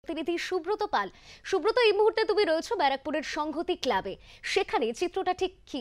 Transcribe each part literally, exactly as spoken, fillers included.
প্রতিনিধি সুব্রত পাল। সুব্রত, এই মুহূর্তে তুমি রয়েছো ব্যারাকপুরের সংহতি ক্লাবে, সেখানে চিত্রটা ঠিক কি?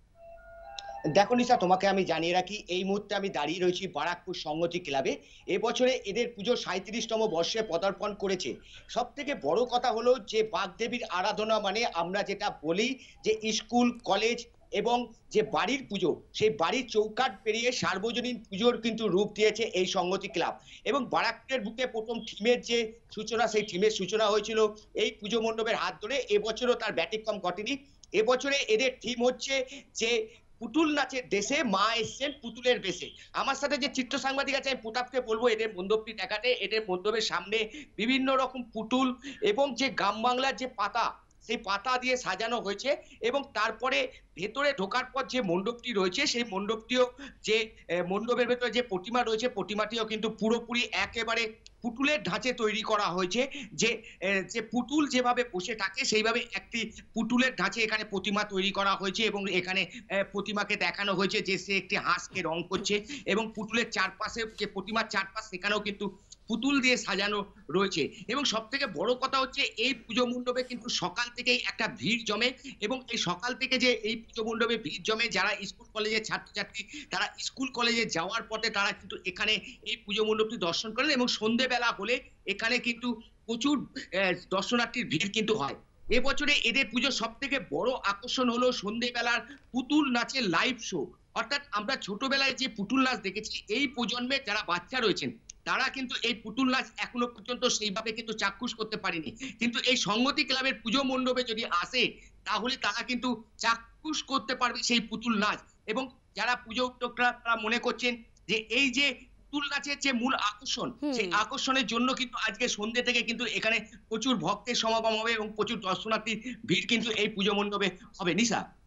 দেখো নিশা, তোমাকে আমি জানিয়ে রাখি, এই মুহূর্তে আমি দাঁড়িয়ে রয়েছি বারাকপুর সংহতি ক্লাবে। এবছরে এদের পুজো সাঁইত্রিশতম বর্ষে পদার্পণ করেছে। সব থেকে বড় কথা হলো যে বাগদেবীর আরাধনা মানে আমরা যেটা বলি যে স্কুল কলেজ এবং যে বাড়ির পুজো, সেই বাড়ির চৌকাঠ পেরিয়ে সার্বজনীন পুজোর কিন্তু রূপ দিয়েছে এই সংহতি ক্লাব। এবং বারাকপুরের বুকে প্রথম থিমের যে সূচনা, সেই থিমের সূচনা হয়েছিল এই পুজো মণ্ডপের হাত ধরে। এবছরও তার ব্যতিক্রম ঘটেনি। এবছরে এদের থিম হচ্ছে যে পুতুল নাচের দেশে মা এসছেন পুতুলের বেশে। আমার সাথে যে চিত্র সাংবাদিক আছে, আমি প্রতাপকে বলবো এদের মণ্ডপটি দেখাতে। এদের মণ্ডপের সামনে বিভিন্ন রকম পুতুল এবং যে গ্রাম বাংলার যে পাতা, সেই পাতা দিয়ে সাজানো হয়েছে। এবং তারপরে ভেতরে ঢোকার পর যে মণ্ডপটি রয়েছে, সেই মণ্ডপটিও যে মণ্ডপের ভেতরে যে প্রতিমা রয়েছে, প্রতিমাটিও কিন্তু পুরোপুরি একেবারে পুতুলের ঢাঁচে তৈরি করা হয়েছে। যে যে পুতুল যেভাবে বসে থাকে সেইভাবে একটি পুতুলের ঢাঁচে এখানে প্রতিমা তৈরি করা হয়েছে। এবং এখানে প্রতিমাকে দেখানো হয়েছে যে সে একটি হাঁসকে রং করছে। এবং পুতুলের চারপাশে যে প্রতিমার চারপাশ, সেখানেও কিন্তু পুতুল দিয়ে সাজানো রয়েছে। এবং সব থেকে বড় কথা হচ্ছে এই পুজো মণ্ডপে কিন্তু সকাল থেকেই একটা ভিড় জমে। এবং এই সকাল থেকে যে এই পুজো মণ্ডপে ভিড় জমে, যারা স্কুল কলেজের ছাত্রছাত্রী, তারা স্কুল কলেজে যাওয়ার পথে তারা কিন্তু এখানে এই পুজো মণ্ডপটি দর্শন করেন। এবং সন্ধ্যেবেলা হলে এখানে কিন্তু প্রচুর দর্শনার্থীর ভিড় কিন্তু হয়। এবছরে এদের পুজো সব থেকে বড় আকর্ষণ হলো সন্ধ্যেবেলার পুতুল নাচের লাইভ শো। অর্থাৎ আমরা ছোটবেলায় যে পুতুল নাচ দেখেছি, এই প্রজন্মে যারা বাচ্চা রয়েছেন তারা কিন্তু এই পুতুল নাচ এখনো পর্যন্ত সেইভাবে কিন্তু চাক্ষুষ করতে পারেনি। কিন্তু এই সংহতি ক্লাবের পুজো মণ্ডপে যদি আসে, তাহলে তারা কিন্তু চাক্ষুষ করতে পারবে সেই পুতুল নাচ। এবং যারা পুজো উদ্যোক্তারা তারা মনে করছেন যে এই যে পুতুল নাচের যে মূল আকর্ষণ, সেই আকর্ষণের জন্য কিন্তু আজকে সন্ধ্যে থেকে কিন্তু এখানে প্রচুর ভক্তের সমাগম হবে এবং প্রচুর দর্শনার্থীর ভিড় কিন্তু এই পুজো মণ্ডপে হবে। নিশা।